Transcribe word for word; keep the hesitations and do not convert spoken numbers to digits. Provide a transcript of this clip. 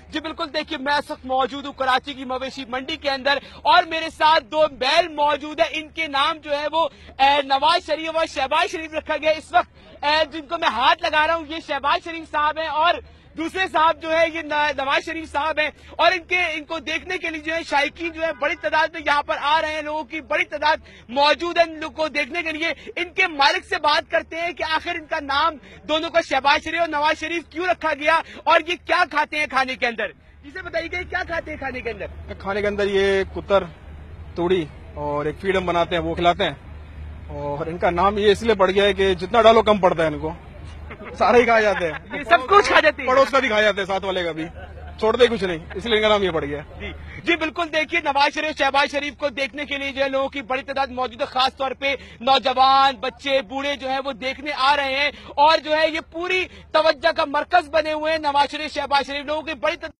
जी बिल्कुल, देखिए मैं इस वक्त मौजूद हूँ कराची की मवेशी मंडी के अंदर और मेरे साथ दो बैल मौजूद है। इनके नाम जो है वो नवाज शरीफ और शहबाज शरीफ रखा गया। इस वक्त जिनको मैं हाथ लगा रहा हूँ ये शहबाज शरीफ साहब हैं और दूसरे साहब जो है ये नवाज शरीफ साहब हैं और इनके इनको देखने के लिए जो है शायकीन जो है बड़ी तादाद में यहाँ पर आ रहे हैं। लोगों की बड़ी तादाद मौजूद है इन लोगों को देखने के लिए। इनके मालिक से बात करते हैं कि आखिर इनका नाम दोनों का शहबाज शरीफ और नवाज शरीफ क्यों रखा गया और ये क्या खाते हैं खाने के अंदर। इसे बताइए कि क्या खाते हैं खाने के अंदर। खाने के अंदर ये कुतर, तूड़ी और एक फीड हम बनाते हैं वो खिलाते हैं और इनका नाम ये इसलिए पड़ गया है कि जितना डालो कम पड़ता है इनको, सारे ही खा जाते हैं, ये सब कुछ खा जाते हैं, पड़ोस का भी खा जाते हैं, साथ वाले का भी, छोड़ते कुछ नहीं, इसलिए इनका नाम ये पड़ गया। जी जी बिल्कुल, देखिए नवाज शरीफ शहबाज शरीफ को देखने के लिए जो है लोगों की बड़ी तादाद मौजूद है। खास तौर पे नौजवान, बच्चे, बूढ़े जो है वो देखने आ रहे हैं और जो है ये पूरी तवज्जो का मरकज बने हुए हैं नवाज शरीफ शहबाज शरीफ। लोगों की बड़ी